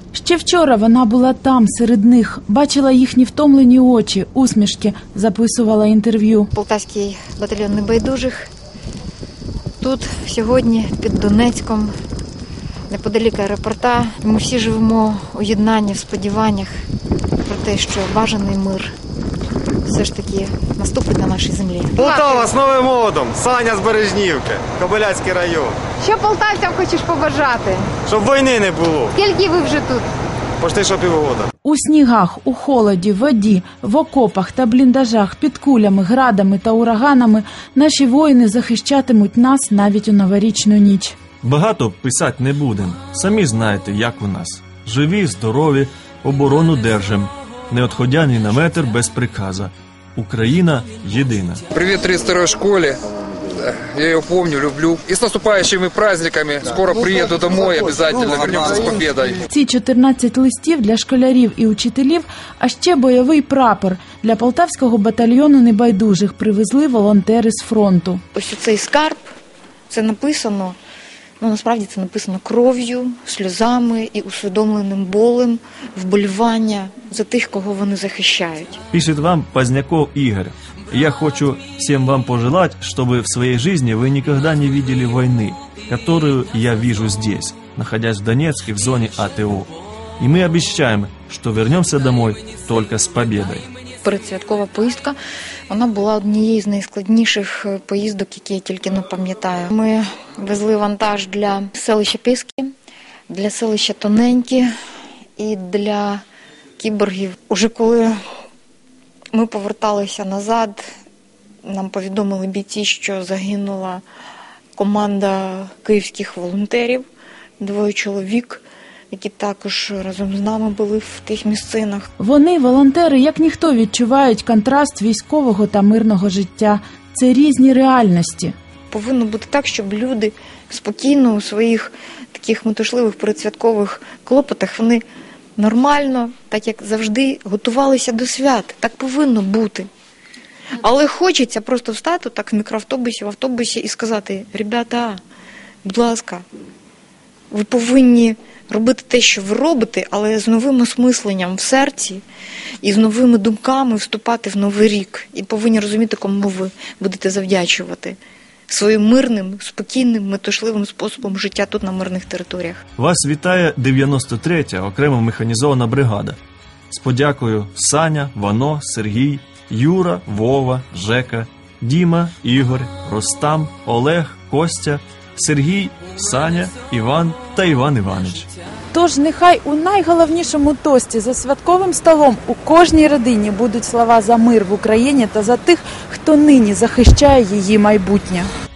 Ще вчора вона була там, серед них, бачила їхні втомлені очі, усмішки, записувала інтерв'ю. Полтавський батальйон небайдужих. Тут сьогодні під Донецьком, неподалік аеропорта. Ми всі живемо у єднанні, в сподіваннях про те, що бажаний мир все ж таки наступить на нашій землі. Полтава з Новим годом, Саня з Бережнівки, Кобиляцький район. Що полтавцям хочеш побажати? Щоб війни не було. Скільки ви вже тут? Почти що півгода. У снігах, у холоді, воді, в окопах та бліндажах, під кулями, градами та ураганами наші воїни захищатимуть нас навіть у новорічну ніч. Багато писати не будемо. Самі знаєте, як у нас. Живі, здорові, оборону держим. Не відходя ні на метр без приказа. Україна єдина. Привет 32-й школе. Я ее помню, люблю. И с наступающими праздниками. Скоро приеду домой, обязательно вернемся с победой. Ці 14 листів для школярів і учителів, а ще бойовий прапор для Полтавського батальйону небайдужих привезли волонтери з фронту. Ось цей скарб, це написано, насправді це написано кров'ю, сльозами і усвідомленим болем, вболівання за тих, кого вони захищають. Пишет вам Поздняков Игорь. Я хочу всем вам пожелать, чтобы в своей жизни вы никогда не видели войны, которую я вижу здесь, находясь в Донецке в зоне АТО. И мы обещаем, что вернемся домой только с победой. Передсвяткова поїздка, вона була однією з найскладніших поїздок, які я тільки пам'ятаю. Ми везли вантаж для селища Піски, для селища Тоненькі і для кіборгів. Уже коли ми поверталися назад, нам повідомили бійці, що загинула команда київських волонтерів, 2 чоловік, які також разом з нами були в тих місцинах. Вони, волонтери, як ніхто відчувають контраст військового та мирного життя. Це різні реальності. Повинно бути так, щоб люди спокійно у своїх таких метушливих передсвяткових клопотах, вони нормально, так як завжди, готувалися до свят. Так повинно бути. Але хочеться просто встати так в мікроавтобусі, в автобусі і сказати: ребята, будь ласка, ви повинні робити те, що ви робите, але з новим осмисленням в серці і з новими думками вступати в новий рік. І повинні розуміти, кому ви будете завдячувати своїм мирним, спокійним, метушливим способом життя тут, на мирних територіях. Вас вітає 93-я окрема механізована бригада. З подякою Саня, Вано, Сергій, Юра, Вова, Жека, Діма, Ігор, Ростам, Олег, Костя, Сергій, Саня, Іван та Іван Іванич. Тож нехай у найголовнішому тості за святковим столом у кожній родині будуть слова за мир в Україні та за тих, хто нині захищає її майбутнє.